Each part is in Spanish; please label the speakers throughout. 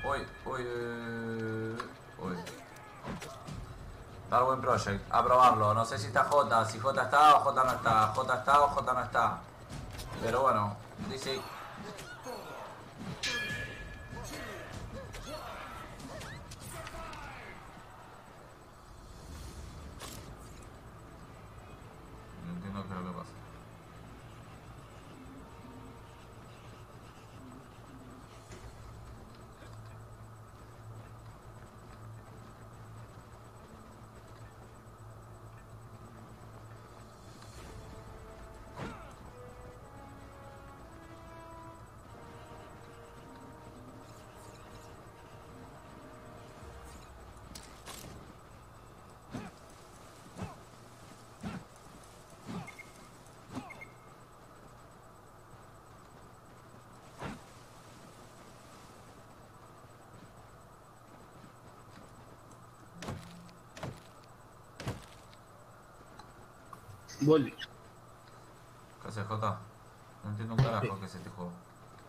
Speaker 1: Uy, uy, uy. Darwin Project, a probarlo. No sé si está J, si J está o J no está. J está o J no está. Pero bueno, dice. No entiendo qué es lo que pasa.
Speaker 2: Volví.
Speaker 1: ¿Qué hace J? No entiendo un carajo qué es este juego.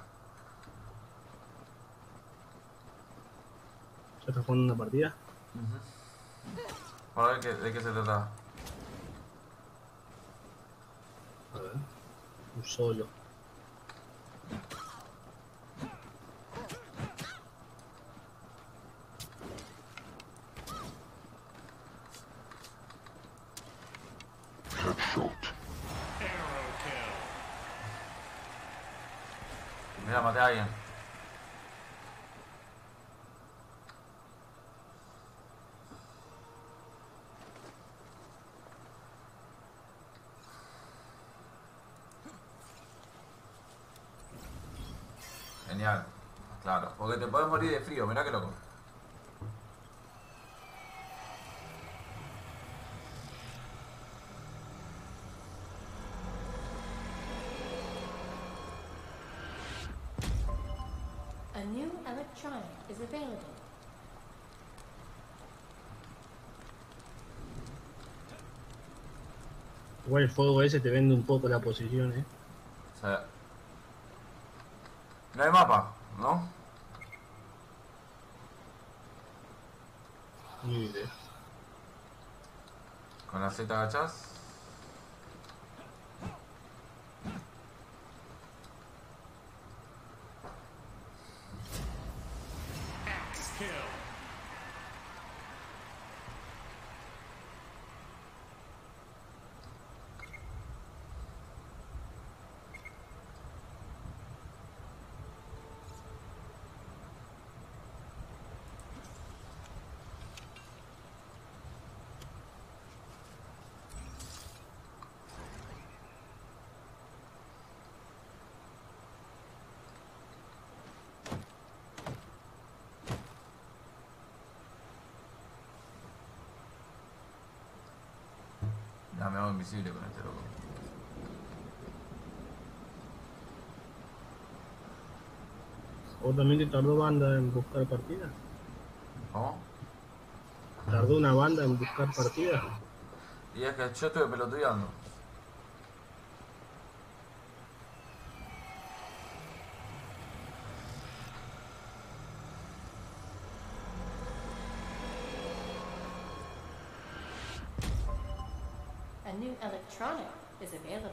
Speaker 2: ¿Ya estás jugando una partida?
Speaker 1: Para ver de qué se trata.
Speaker 2: A ver. Un solo.
Speaker 1: Mira, maté a alguien. Genial. Claro, porque te puedes morir de frío, mirá que loco.
Speaker 3: A new electronic is available.
Speaker 2: Igual el fuego ese te vende un poco la posición,
Speaker 1: O sea, no hay mapa, ¿no?
Speaker 2: Ni idea.
Speaker 1: Con la Z agachás. Ya me hago invisible con este loco.
Speaker 2: ¿O también te tardó banda en buscar partida?
Speaker 1: ¿Cómo?
Speaker 2: ¿Tardó una banda en buscar partida?
Speaker 1: Y es que yo estuve pelotudeando.
Speaker 3: A new electronic is available.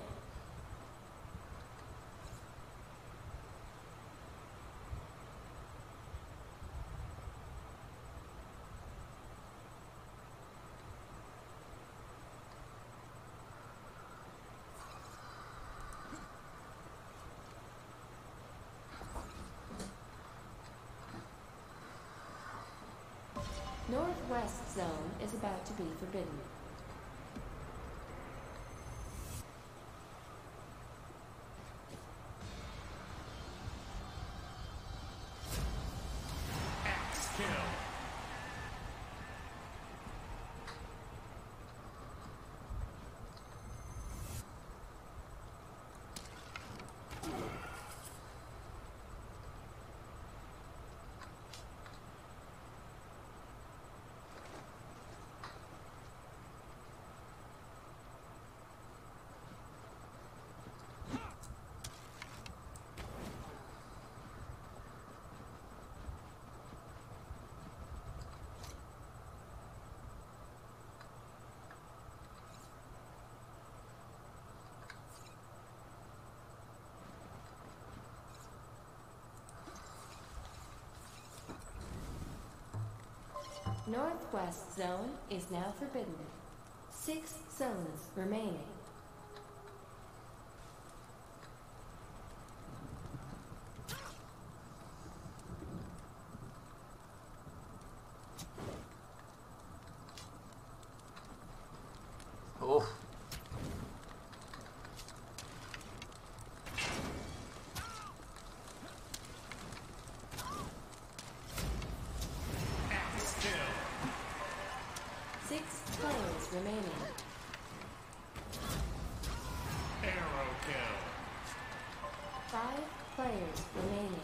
Speaker 3: Northwest zone is about to be forbidden. Northwest zone is now forbidden. 6 zones remaining.
Speaker 1: Uf.
Speaker 3: Six players remaining.
Speaker 4: Arrow kill.
Speaker 3: 5 players remaining.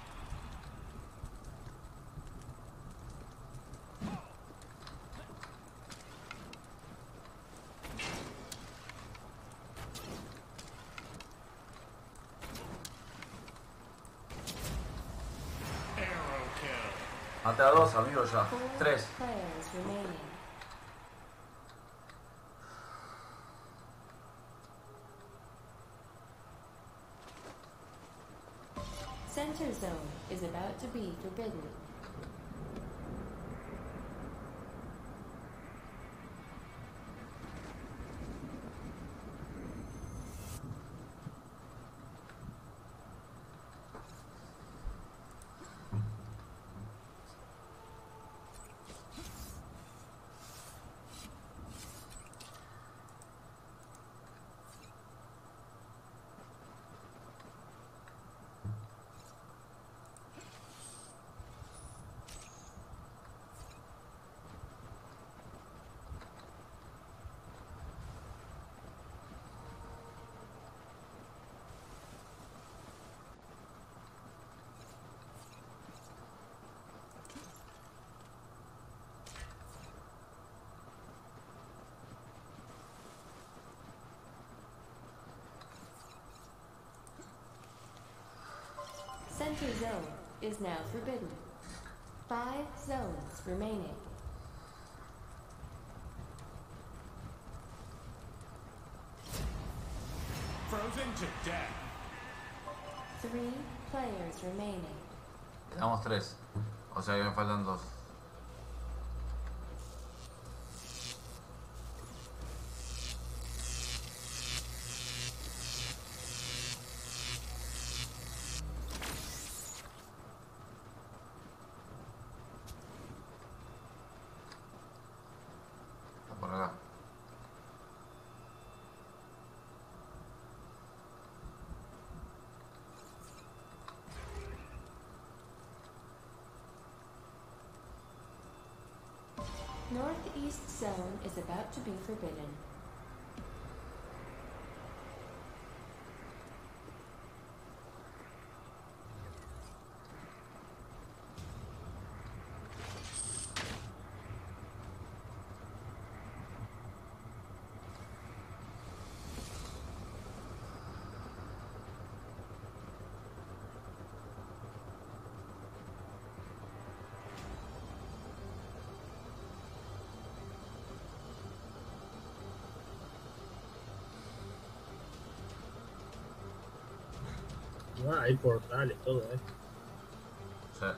Speaker 4: Arrow kill.
Speaker 1: Mate a 2, amigo, ya.
Speaker 3: 4
Speaker 1: 3.
Speaker 3: players remaining. Center zone is about to be forbidden. Center zone is now forbidden. 5 zones remaining.
Speaker 4: Frozen to death.
Speaker 3: 3 players remaining.
Speaker 1: Quedamos 3. O sea que me faltan 2. Por acá.
Speaker 3: Northeast zone is about to be forbidden.
Speaker 2: Ah, hay portales, todo,
Speaker 1: Sí.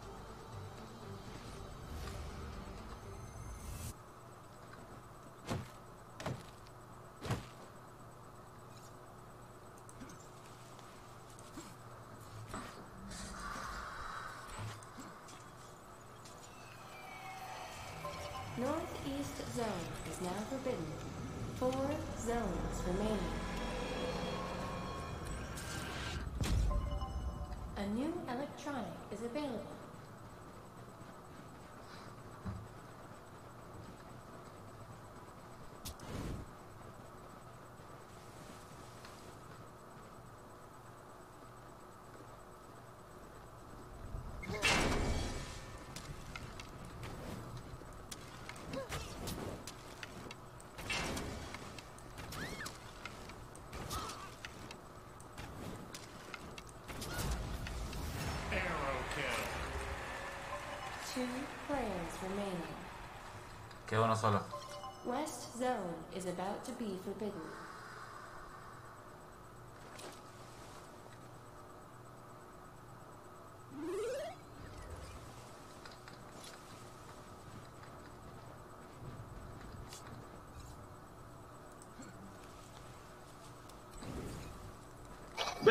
Speaker 3: Northeast zone is now forbidden. 4 zones remaining. A new electronic is available.
Speaker 4: Arrow kill.
Speaker 3: 2 players remaining.
Speaker 1: Queda uno solo.
Speaker 3: West zone is about to be forbidden.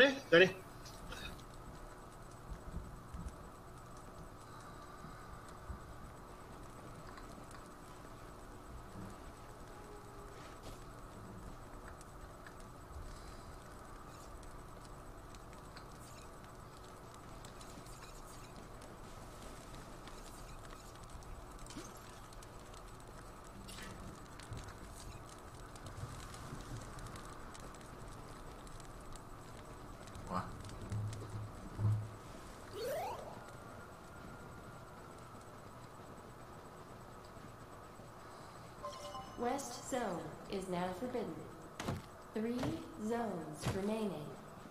Speaker 2: ¿Ves? Gané.
Speaker 1: Buah.
Speaker 3: West Zone is now forbidden. 3 zones remaining.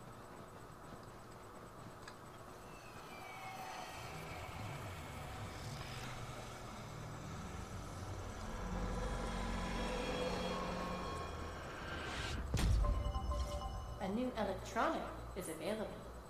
Speaker 3: A new electronic is available.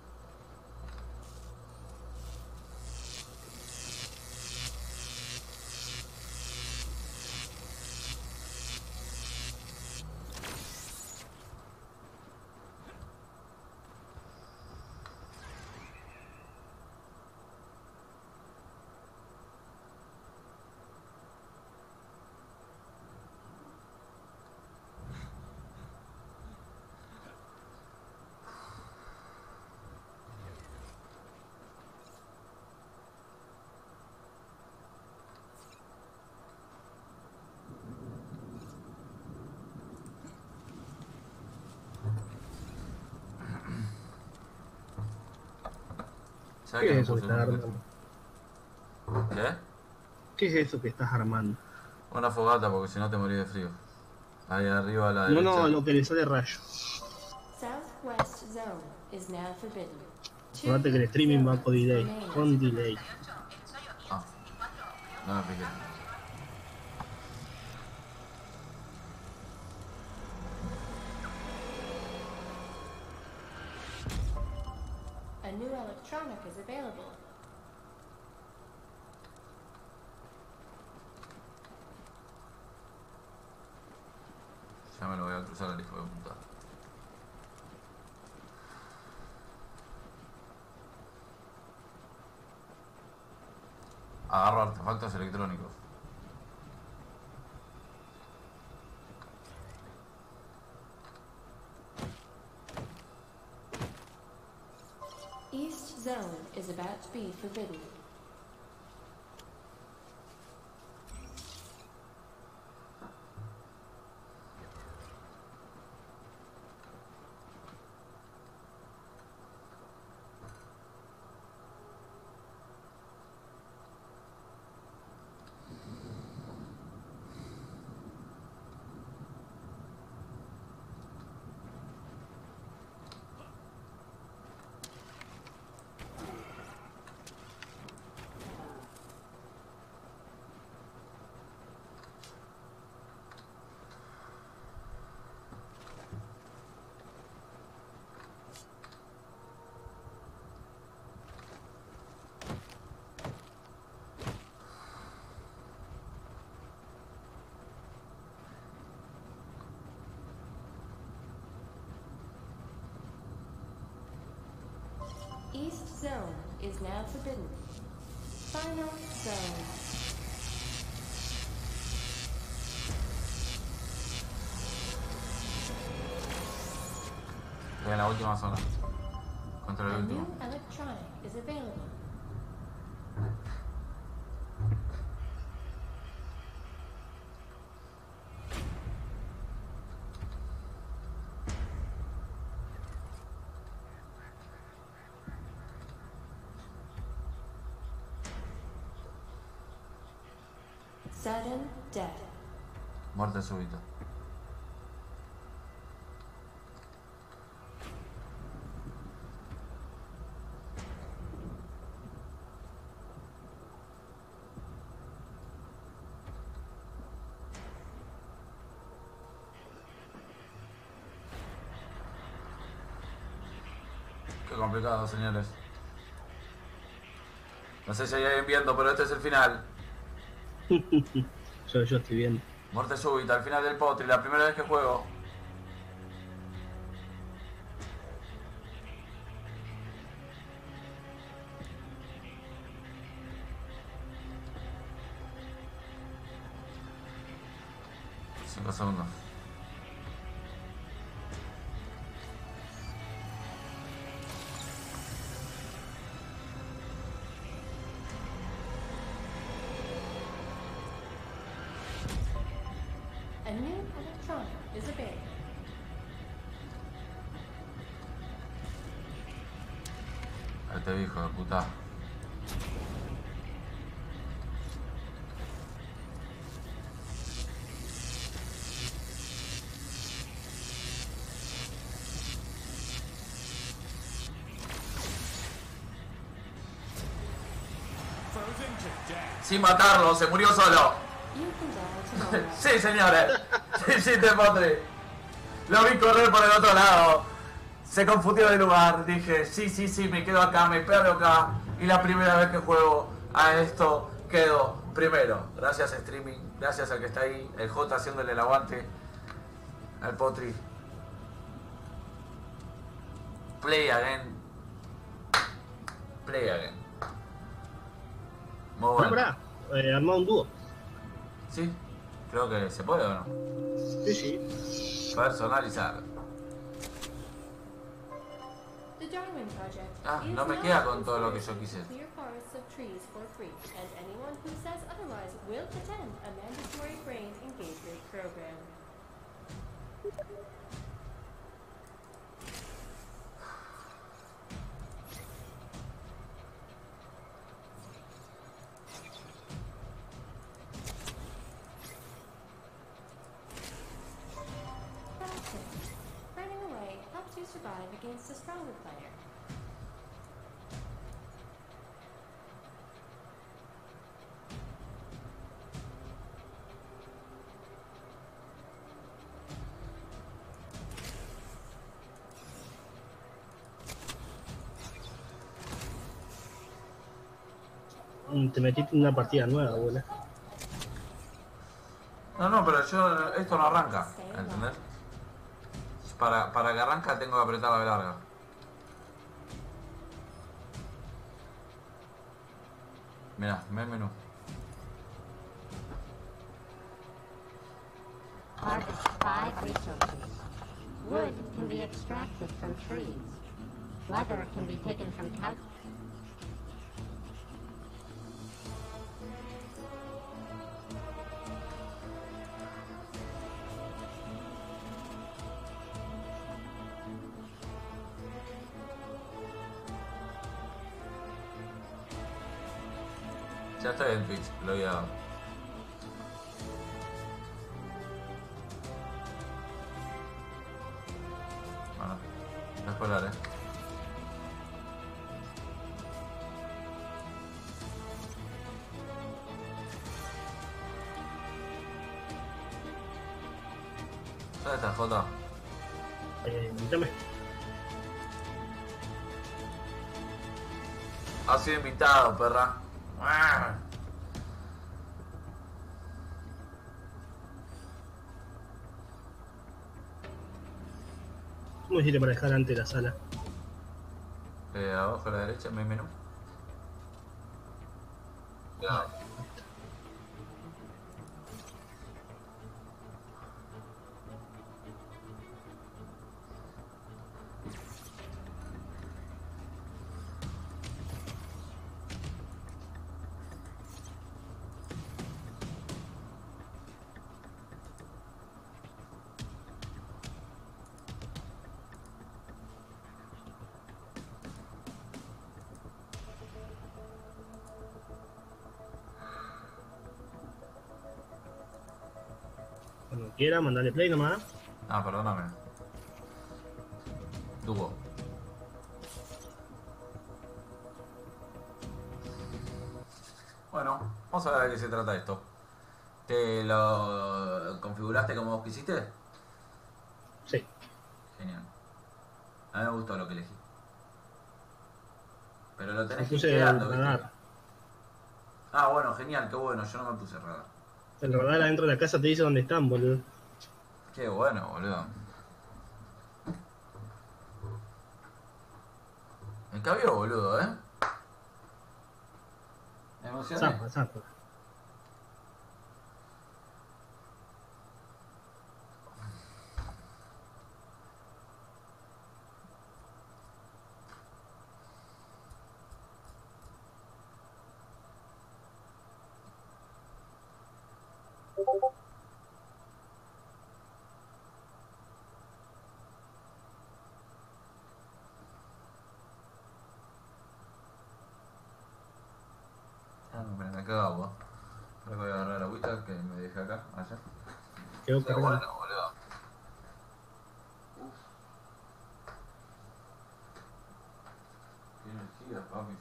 Speaker 1: ¿Sabes
Speaker 2: ¿Qué
Speaker 1: que
Speaker 2: es
Speaker 1: no
Speaker 2: eso que
Speaker 1: puse
Speaker 2: estás
Speaker 1: un-
Speaker 2: armando?
Speaker 1: ¿Qué?
Speaker 2: ¿Qué es eso que estás armando?
Speaker 1: Una fogata porque si no te morís de frío. Ahí arriba a la
Speaker 2: No,
Speaker 1: derecha.
Speaker 2: no, lo que le sale rayo.
Speaker 3: Southwest Zone is now forbidden.
Speaker 2: Acordate que el streaming va con delay.
Speaker 3: remaining.
Speaker 2: Con delay.
Speaker 1: Ah, no me fijé.
Speaker 3: A new electronic is available.
Speaker 1: Ya me lo voy a cruzar al hijo de puta. Agarro artefactos electrónicos.
Speaker 3: East Zone is about to be forbidden. East Zone is now forbidden. Final zone.
Speaker 1: Estoy en la última zona. Contra el
Speaker 3: A
Speaker 1: último.
Speaker 3: new electronic is available. Sudden death.
Speaker 1: Muerte súbita. Qué complicado, señores. No sé si hay alguien viendo, pero este es el final.
Speaker 2: Yo estoy viendo.
Speaker 1: Muerte súbita, al final del potri, la primera vez que juego. 2 segundos.
Speaker 3: A new electronic is available.
Speaker 1: Ahí te vi, hijo de puta.
Speaker 4: Frozen to death.
Speaker 1: Sin matarlo, se murió solo.
Speaker 3: You can die tomorrow.
Speaker 1: Sí, señores. Sí, te Potri. Lo vi correr por el otro lado. Se confundió de lugar. Dije, sí, me quedo acá, me pego acá. Y la primera vez que juego a esto, quedo primero. Gracias streaming, gracias al que está ahí. El J haciéndole el aguante al Potri. Play again. Play again. Muy bueno.
Speaker 2: Pará, armado un dúo.
Speaker 1: Sí, creo que se puede o no.
Speaker 2: Sí.
Speaker 1: Personalizar.
Speaker 3: The Darwin Project
Speaker 1: Ah,
Speaker 3: is
Speaker 1: no me
Speaker 3: not
Speaker 1: queda con todo lo que yo
Speaker 3: considered
Speaker 1: quise.
Speaker 3: clear forests of trees for free, and anyone who says otherwise will attend a mandatory brain engagement program. Practice. Running away helps you survive against a stronger player.
Speaker 2: Te metiste en una partida nueva, abuela.
Speaker 1: No, pero yo, esto no arranca, ¿entendés? Para que arranca tengo que apretar la larga. Mirá, ve el menú.
Speaker 5: Harvest 5 resources. Wood can be extracted from trees. Leather can be taken from couch.
Speaker 1: Ya estoy en Twitch, lo he dado. Bueno, no spoiler, ¿Dónde está Jota?
Speaker 2: Invítame.
Speaker 1: Has sido invitado, perra.
Speaker 2: ¿Cómo hiciste para dejar antes la sala?
Speaker 1: Abajo a la derecha, mi menú. Ya.
Speaker 2: Cuando quiera, mandale play nomás.
Speaker 1: Ah, perdóname. Tuvo. Bueno, vamos a ver de qué se trata esto. ¿Te lo configuraste como vos quisiste?
Speaker 2: Sí.
Speaker 1: Genial. A mí me gustó lo que elegí. Pero lo
Speaker 2: Me
Speaker 1: tenés
Speaker 2: puse el
Speaker 1: quedando, ¿viste?
Speaker 2: radar.
Speaker 1: Ah, bueno, genial, qué bueno, yo no me puse radar.
Speaker 2: El radar adentro de la casa te dice dónde están, boludo.
Speaker 1: Qué bueno, boludo. Me cabió, boludo, Me emocioné.
Speaker 2: Zapa.
Speaker 1: cagamos. Creo que voy a agarrar la agüita que me dejé acá, allá.
Speaker 2: Quedó
Speaker 1: Pero
Speaker 2: cargado.
Speaker 1: bueno, boludo. Uf. Qué energía, papi.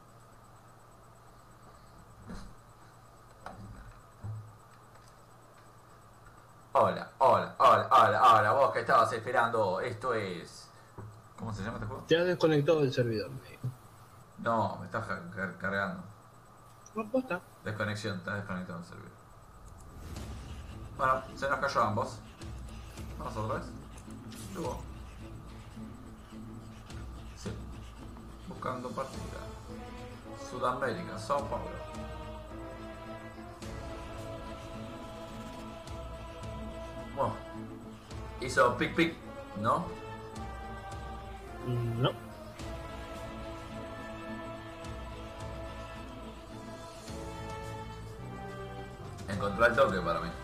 Speaker 1: Hola, hola, hola, hola, hola, vos que estabas esperando, esto es... ¿Cómo se llama este juego?
Speaker 2: Te has desconectado del servidor, me dijo.
Speaker 1: No, me estás cargando.
Speaker 2: No, posta.
Speaker 1: Desconexión, estás desconectado del servidor. Bueno, se nos cayó ambos. Vamos otra vez. Luego. Sí. Buscando partida. Sudamérica, Sao Paulo. Bueno. Hizo pic pic, ¿no?
Speaker 2: No.
Speaker 1: Encontró el toque para mí.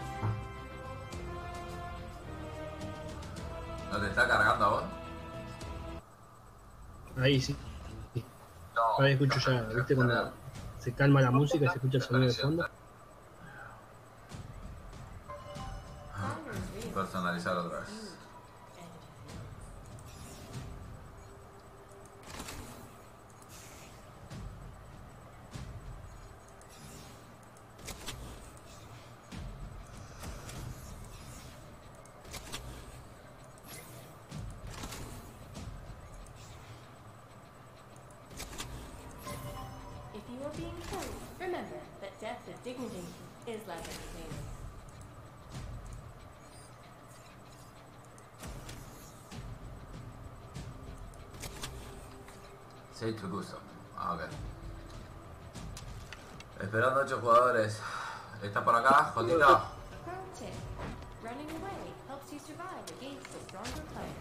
Speaker 1: ¿No te está cargando a vos?
Speaker 2: Ahí sí.
Speaker 1: No.
Speaker 2: Ahí escucho ya, ¿viste? Cuando se calma la música y se escucha el sonido de fondo.
Speaker 3: Fires real.
Speaker 1: Personalizar otra vez.
Speaker 3: Huge. And if you are being killed, remember that death with dignity is less entertaining.
Speaker 1: Say to gusto. Ah, ok. Esperando 8 jugadores. ¿Está por acá, Jotita?
Speaker 3: Pro tip: running away helps you survive against a stronger player.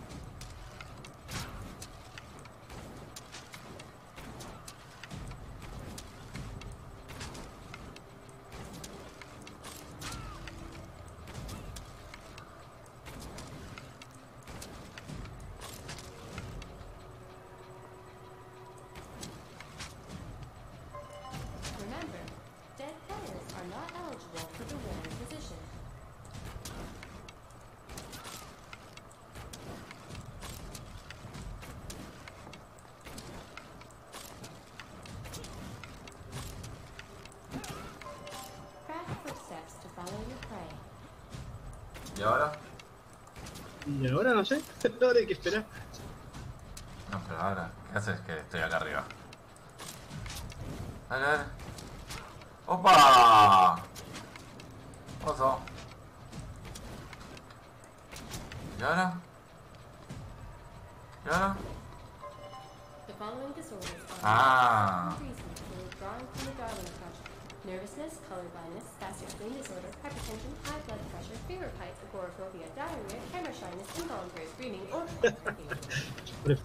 Speaker 3: Remember, dead players are not eligible for the winner position. Craft footsteps to follow your prey.
Speaker 1: ¿Y ahora?
Speaker 2: Y ahora no sé. Ahora hay que esperar.
Speaker 1: No, pero ahora, ¿qué haces que estoy acá arriba? Dale, dale. ¡Opa! Oso. ¿Y ahora? ¿Y ahora?
Speaker 3: The following disorders are
Speaker 1: Ah.
Speaker 3: reasons for withdrawing from the Darwin Project: nervousness, color blindness, spastic spleen disorder, hypertension, high blood pressure, fever heights, agoraphobia, diarrhea, camera shyness, involuntary screaming, or
Speaker 2: Pref-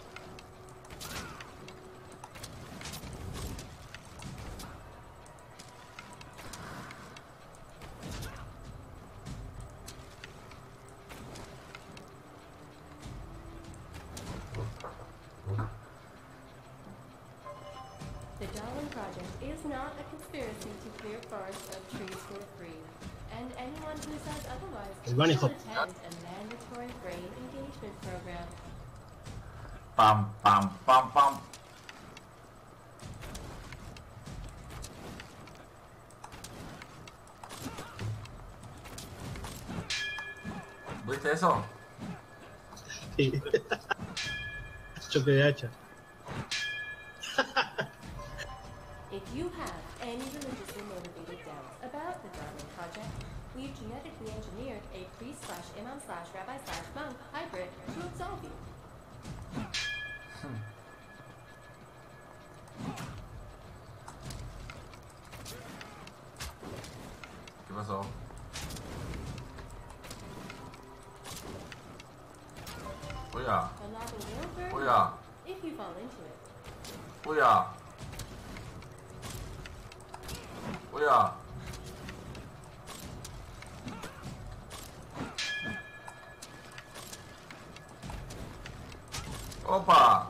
Speaker 3: The Darwin Project is not a conspiracy to clear forests of trees for free, and anyone who says otherwise
Speaker 2: El bunny
Speaker 3: should
Speaker 2: hop.
Speaker 3: attend a mandatory brain engagement program.
Speaker 1: Pam, pam, pam, pam. ¿Viste eso?
Speaker 2: Sí. Choque de hacha.
Speaker 3: If you have any religiously motivated doubts about the Darwin Project, we've genetically engineered a priest/imam/rabbi/monk hybrid to absolve you.
Speaker 1: ¿Qué pasó? Oiga,
Speaker 3: The lava will burn
Speaker 1: oiga,
Speaker 3: you if you fall into it.
Speaker 1: oiga. Oiga. Opa.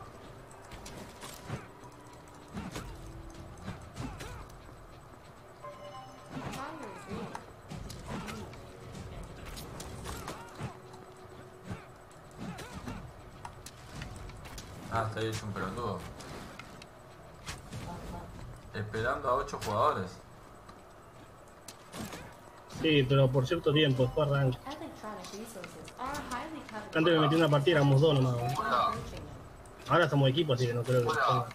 Speaker 1: Ah, estoy hecho un pelotudo. Esperando a 8 jugadores.
Speaker 2: Sí, pero por cierto tiempo, después arranca.
Speaker 3: Electronic resources are highly coveted.
Speaker 2: Antes me metí en una partida, éramos dos nomás.
Speaker 3: Approaching them.
Speaker 2: Ahora somos equipo, así que no creo que ponga.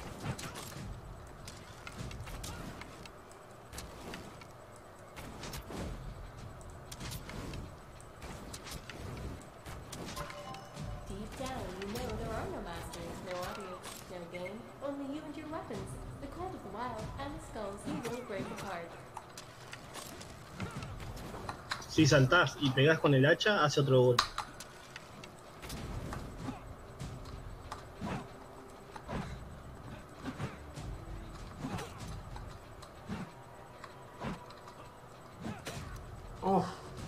Speaker 3: Deep down, you know there are no masters, no audience, no game, only you and your weapons, the cold of the wild, and the skulls you will break apart.
Speaker 2: Si saltás y pegás con el hacha, hace otro golpe.
Speaker 1: Uf.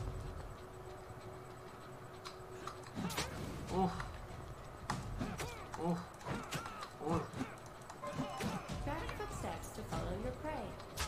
Speaker 1: Uf. Uf. Uf.
Speaker 3: Track footsteps to follow your prey.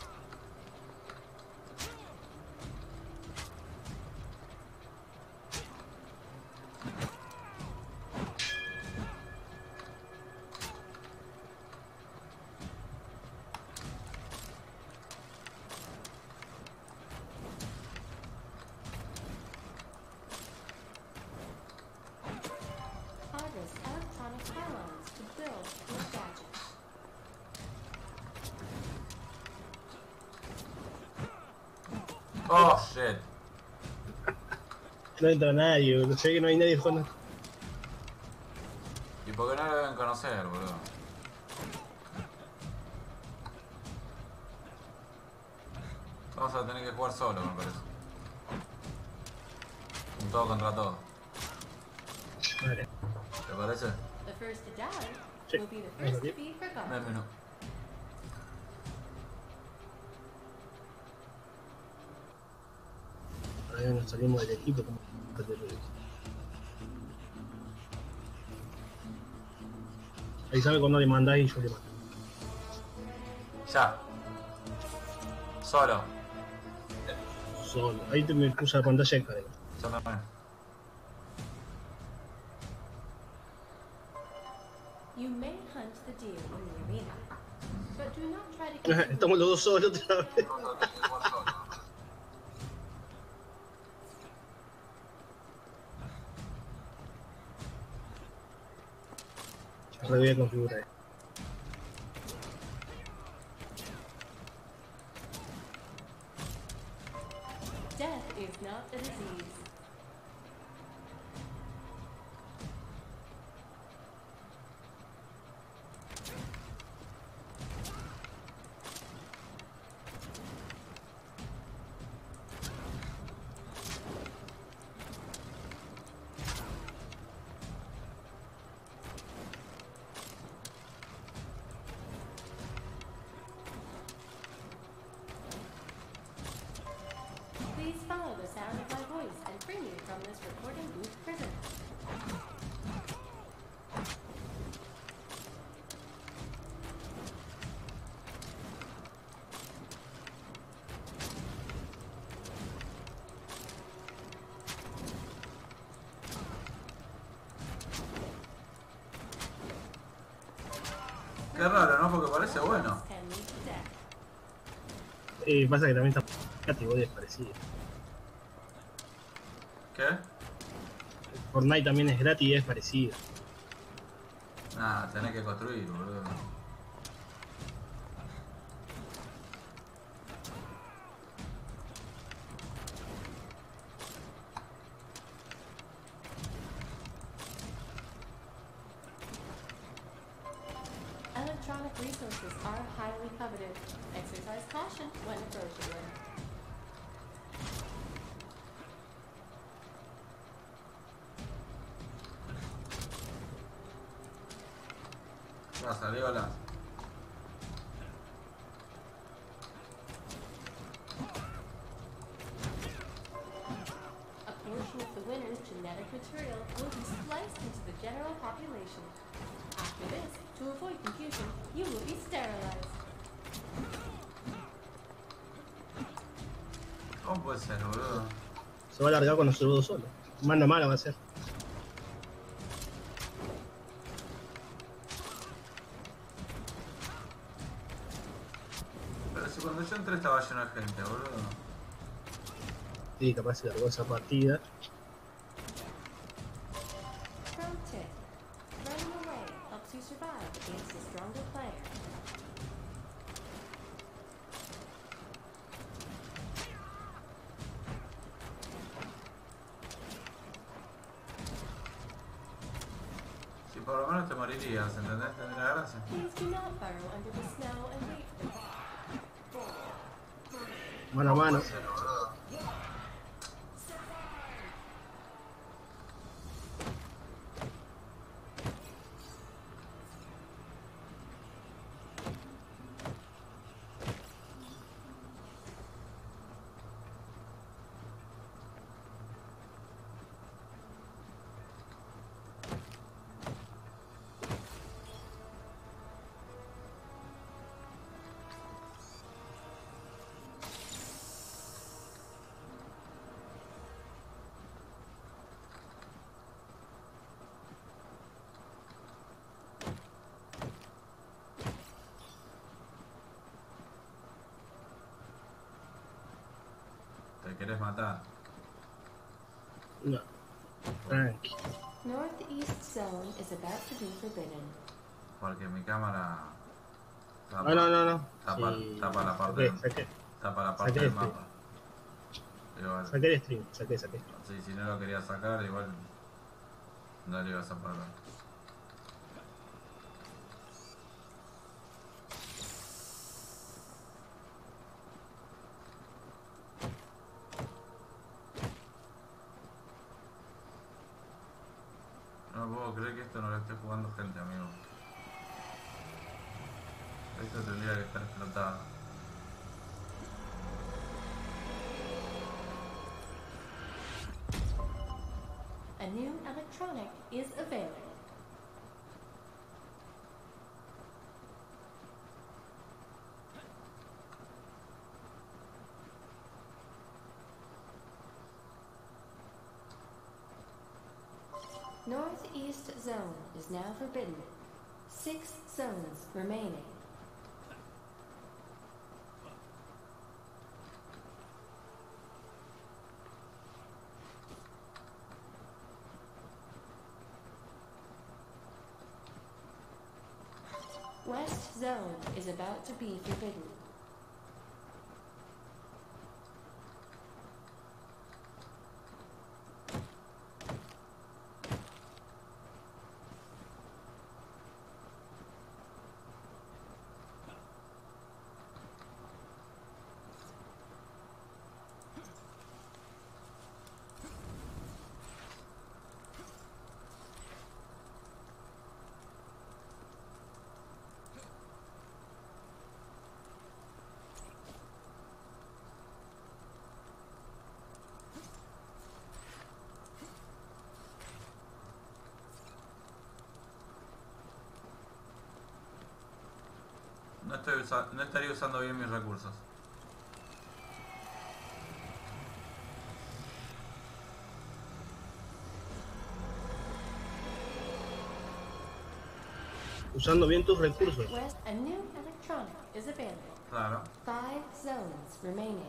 Speaker 3: Harvest electronic pylons to build your gadgets.
Speaker 1: Oh, shit.
Speaker 2: No entra nadie, boludo. Se ve que no hay nadie jugando.
Speaker 1: ¿Y por qué no lo deben conocer, boludo? Vamos a tener que jugar solo, me parece. Un todo contra todo.
Speaker 2: Vale.
Speaker 1: ¿Te parece?
Speaker 3: The first to die
Speaker 2: Sí.
Speaker 3: will be the
Speaker 2: Ahí
Speaker 3: first
Speaker 2: lo
Speaker 3: to
Speaker 2: vi.
Speaker 3: be forgotten.
Speaker 1: Dame uno.
Speaker 2: Ahora nos salimos del equipo como. Ahí sabe cuando le mandáis y yo le mando.
Speaker 1: Ya. Solo.
Speaker 2: Solo. Ahí te me puse la pantalla de carga.
Speaker 1: Yo también.
Speaker 3: You may hunt the deer in the arena, but do not try to kill the
Speaker 2: Estamos los dos solos otra vez. Ahora voy a configurar esto.
Speaker 3: Death is not a disease. Please follow the sound of my voice and free me from this recording booth prison.
Speaker 1: Qué raro, ¿no? Porque parece bueno.
Speaker 3: Can lead to death.
Speaker 2: Pasa que también está categoría parecida.
Speaker 1: ¿Qué?
Speaker 2: Fortnite también es gratis y es parecido.
Speaker 1: Nada, tenés que construir, boludo.
Speaker 3: Electronic resources are highly coveted. Exercise caution when approaching them.
Speaker 1: Ya salió la.
Speaker 3: A portion of the winner's genetic material will be spliced into the general population. After this, to avoid confusion, you will be sterilized.
Speaker 1: ¿Cómo puede ser, boludo?
Speaker 2: Se va a largar con nosotros dos solos. Manda mala va a ser.
Speaker 1: si cuando yo entré estaba lleno de gente, boludo.
Speaker 2: Sí, capaz se largó esa partida.
Speaker 3: Pro tip. Running away helps you survive against a stronger player.
Speaker 1: Si por lo menos te morirías, ¿entendés? Tendría gracia.
Speaker 3: Please do not burrow under the snow and wait for them.
Speaker 2: Mano a mano.
Speaker 1: Te querés matar.
Speaker 2: No. Tranqui.
Speaker 3: Northeast zone is about to be forbidden.
Speaker 1: Porque mi cámara tapa,
Speaker 2: No.
Speaker 1: tapa,
Speaker 2: Sí.
Speaker 1: tapa la parte,
Speaker 2: Saqué
Speaker 1: tapa la parte
Speaker 2: saqué
Speaker 1: del
Speaker 2: este.
Speaker 1: mapa. Igual,
Speaker 2: el stream. Saqué.
Speaker 1: sí, si no lo quería sacar, igual no le ibas a poder ver. No puedo creer que esto no lo esté jugando gente, amigo. Esto tendría que estar explotado.
Speaker 3: A new electronic is available. Northeast zone is now forbidden. 6 zones remaining. West zone is about to be forbidden.
Speaker 1: No estaría usando bien mis recursos.
Speaker 2: Usando bien tus recursos.
Speaker 3: West, a new electronic is available.
Speaker 1: Claro.
Speaker 3: 5 zones remaining.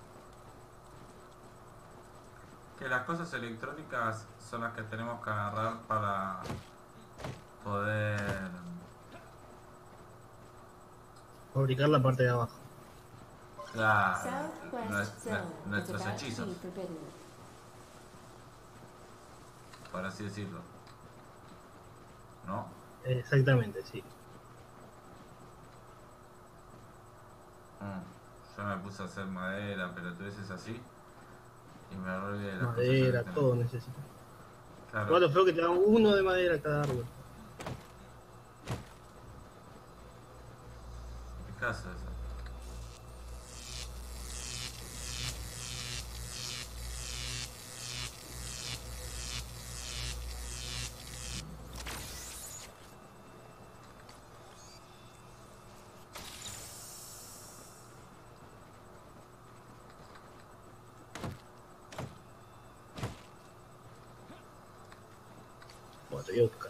Speaker 1: Que las cosas electrónicas son las que tenemos que agarrar para poder...
Speaker 2: Fabricar la parte de abajo.
Speaker 1: Claro,
Speaker 3: Southwest zone is
Speaker 1: nuestros
Speaker 3: about to
Speaker 1: hechizos,
Speaker 3: be forbidden.
Speaker 1: por así decirlo. ¿No?
Speaker 2: Exactamente, sí.
Speaker 1: Yo me puse a hacer madera, pero tú dices así. Y me olvidé de las cosas
Speaker 2: Madera,
Speaker 1: electrónicas.
Speaker 2: todo necesito.
Speaker 1: Claro.
Speaker 2: Igual lo feo que te dan uno de madera cada árbol.
Speaker 1: ¿Qué caso es eso?
Speaker 2: Bueno, te voy a buscar.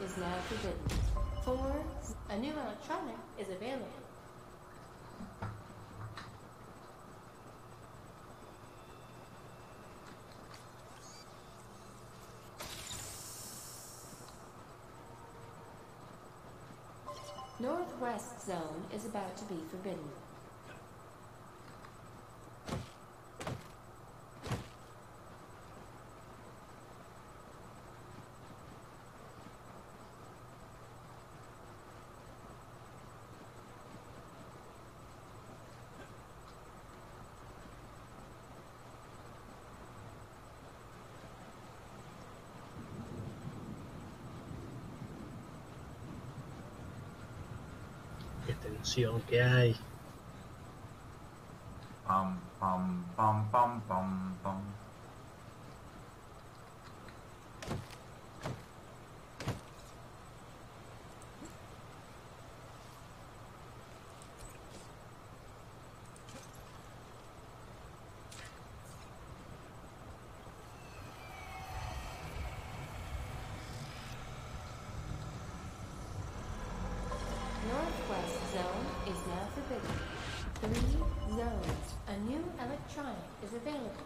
Speaker 3: is now forbidden. 4. A new electronic is available. Northwest Zone is about to be forbidden.
Speaker 2: Qué tensión que hay.
Speaker 1: Pam, pam, pam, pam, pam, pam.
Speaker 3: Northwest Zone is now forbidden. 3 zones. A new electronic is available.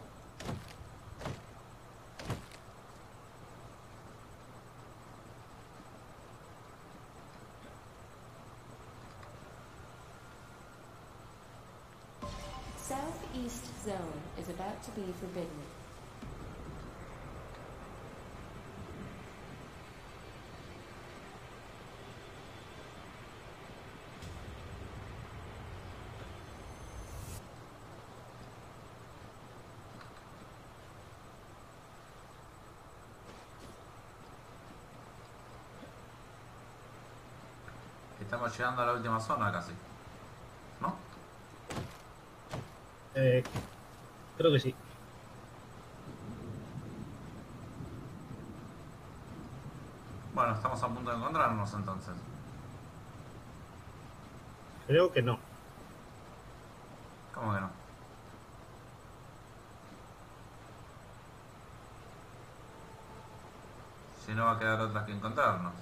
Speaker 3: Southeast Zone is about to be forbidden.
Speaker 1: Estamos llegando a la última zona casi. ¿No?
Speaker 2: Creo que sí.
Speaker 1: Bueno, estamos a punto de encontrarnos entonces.
Speaker 2: Creo que no.
Speaker 1: ¿Cómo que no? Si no va a quedar otras que encontrarnos.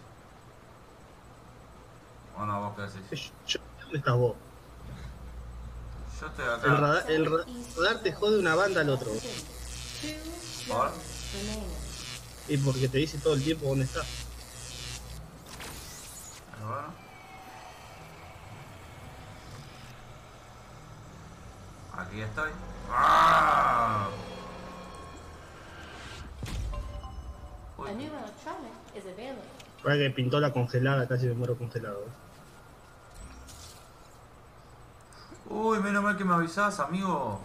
Speaker 1: ¿O no? ¿Vos qué decís?
Speaker 2: ¿Dónde estás vos?
Speaker 1: Yo estoy acá.
Speaker 2: El radar te jode una banda al otro.
Speaker 3: 2
Speaker 1: ¿Por?
Speaker 3: zones remaining.
Speaker 2: Y porque te dice todo el tiempo dónde estás.
Speaker 1: Bueno. Aquí estoy. ¡Ah! Uy.
Speaker 3: A new electronic is available.
Speaker 2: Para que pintó la congelada, casi me muero congelado.
Speaker 1: Uy, menos mal que me avisás, amigo.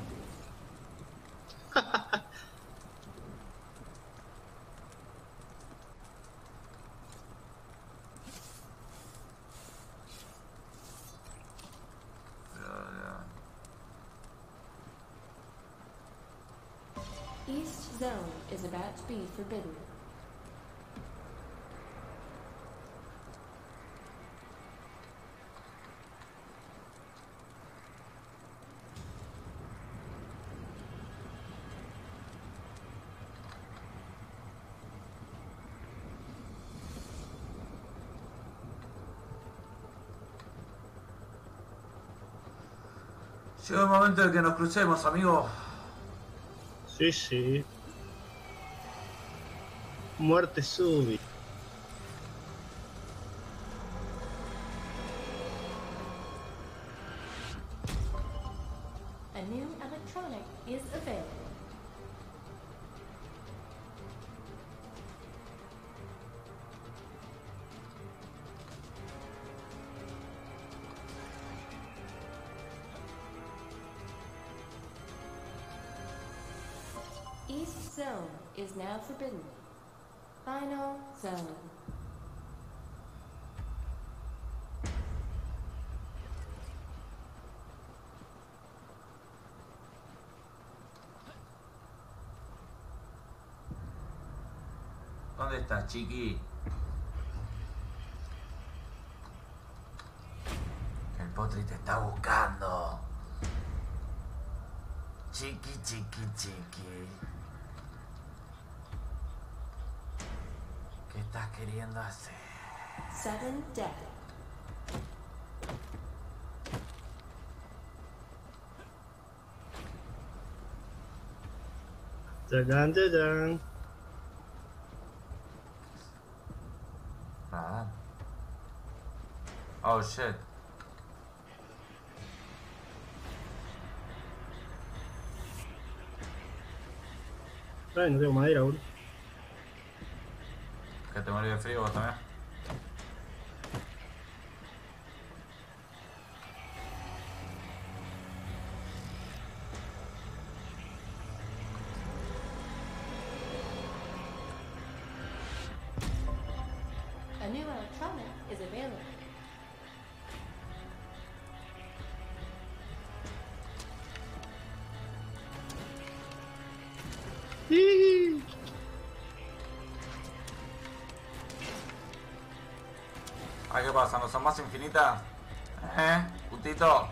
Speaker 3: East Zone is about to be forbidden.
Speaker 1: Llegó el momento de que nos crucemos, amigo.
Speaker 2: Sí, sí. Muerte súbita.
Speaker 3: A new electronic is available. East Zone is now forbidden. Final Zone.
Speaker 1: ¿Dónde estás, chiqui? El potri te está buscando. Chiqui, chiqui, chiqui. ¿Qué estás queriendo hacer?
Speaker 3: 7 dead.
Speaker 2: Tadán, tadán.
Speaker 1: Ah. Oh shit.
Speaker 2: Ay, no tengo madera, boludo.
Speaker 1: Que te morí de frío vos también.
Speaker 3: A new electronic is available.
Speaker 2: ¡Sí!
Speaker 1: Ay, ¿qué pasa? ¿No son más infinitas? Putito.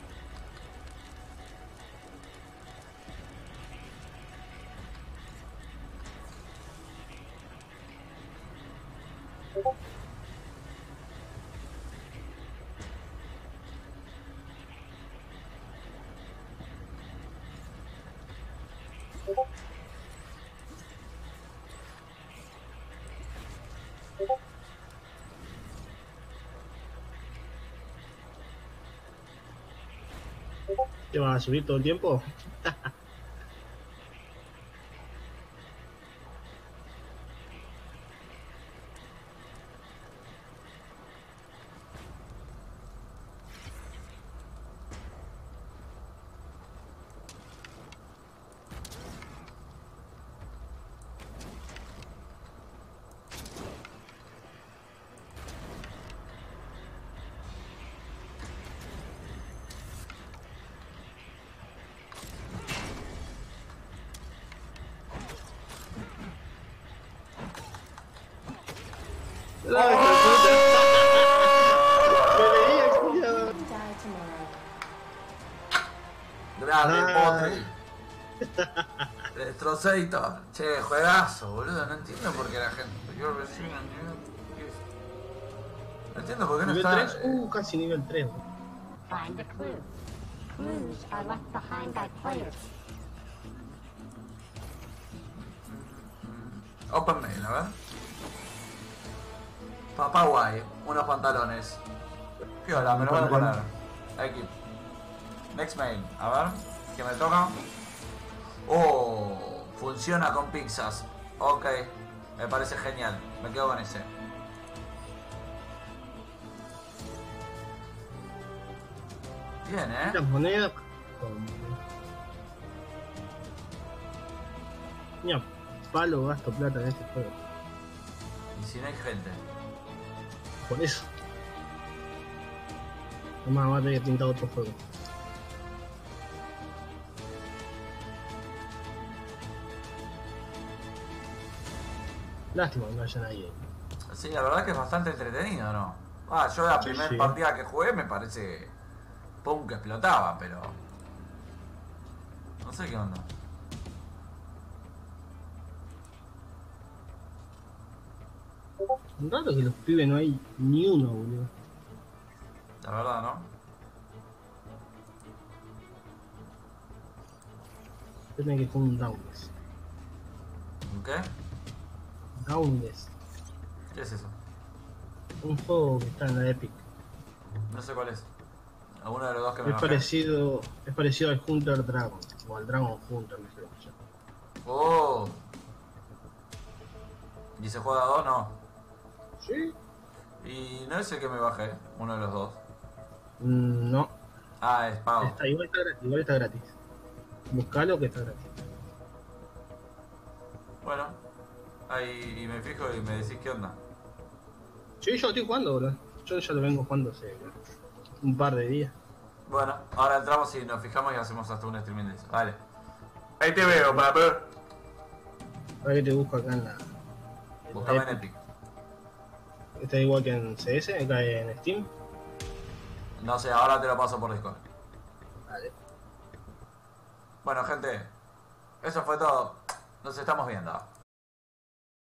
Speaker 2: ¿Te vas a subir todo el tiempo? ¡La hija de puta! ¡Me veía, cuidado!
Speaker 3: Die tomorrow.
Speaker 1: Grande,
Speaker 2: Ah.
Speaker 1: Potri. Destrozator. Che, juegazo, boludo. No entiendo por qué la gente. Yo recién no entiendo por qué. No entiendo por qué no
Speaker 2: ¿Nivel
Speaker 1: está.
Speaker 2: 3? Casi nivel 3.
Speaker 5: Find a clue. Clues are left behind by players.
Speaker 1: Open mail, a ver. Papá guay, unos pantalones. Piola, me lo voy a poner. Aquí. Next mail, a ver. ¿Qué me toca? Oh, funciona con pizzas. Ok, me parece genial. Me quedo con ese. Bien,
Speaker 2: Las monedas. Mira, palo gasto plata en este juego.
Speaker 1: Y si no hay gente.
Speaker 2: Por eso. Además, va a tener que pintar otro juego. Lástima que no haya nadie.
Speaker 1: Sí, la verdad que es bastante entretenido, ¿no? Ah, yo la
Speaker 2: Sí,
Speaker 1: primera
Speaker 2: sí.
Speaker 1: partida que jugué me parece pum que explotaba, pero no sé qué onda.
Speaker 2: Raro que los pibes no hay ni uno, boludo.
Speaker 1: La verdad, ¿no?
Speaker 2: Tiene que jugar un Downless.
Speaker 1: ¿Qué?
Speaker 2: Downless.
Speaker 1: ¿Qué es eso?
Speaker 2: Un juego que está en la Epic.
Speaker 1: No sé cuál es. Alguno de los dos que me
Speaker 2: Es
Speaker 1: bajé.
Speaker 2: parecido al Hunter Dragon. O al Dragon Hunter, no sé cómo se llama.
Speaker 1: Oh. ¿Y se juega a dos? No.
Speaker 2: Sí.
Speaker 1: Y no es el que me bajé, uno de los dos.
Speaker 2: No.
Speaker 1: Ah, es pago.
Speaker 2: Igual está gratis. Buscalo que está gratis.
Speaker 1: Bueno, ahí y me fijo y me decís qué onda.
Speaker 2: Sí, yo estoy jugando, boludo. Yo ya lo vengo jugando hace un par de días.
Speaker 1: Bueno, ahora entramos y nos fijamos y hacemos hasta un streaming de eso. Vale. Ahí te veo, papi.
Speaker 2: Ahora que te busco acá en la.
Speaker 1: Buscame en Epic.
Speaker 2: Está igual que en CS, acá en Steam.
Speaker 1: No sé, ahora te lo paso por Discord.
Speaker 2: Vale.
Speaker 1: Bueno, gente, eso fue todo. Nos estamos viendo.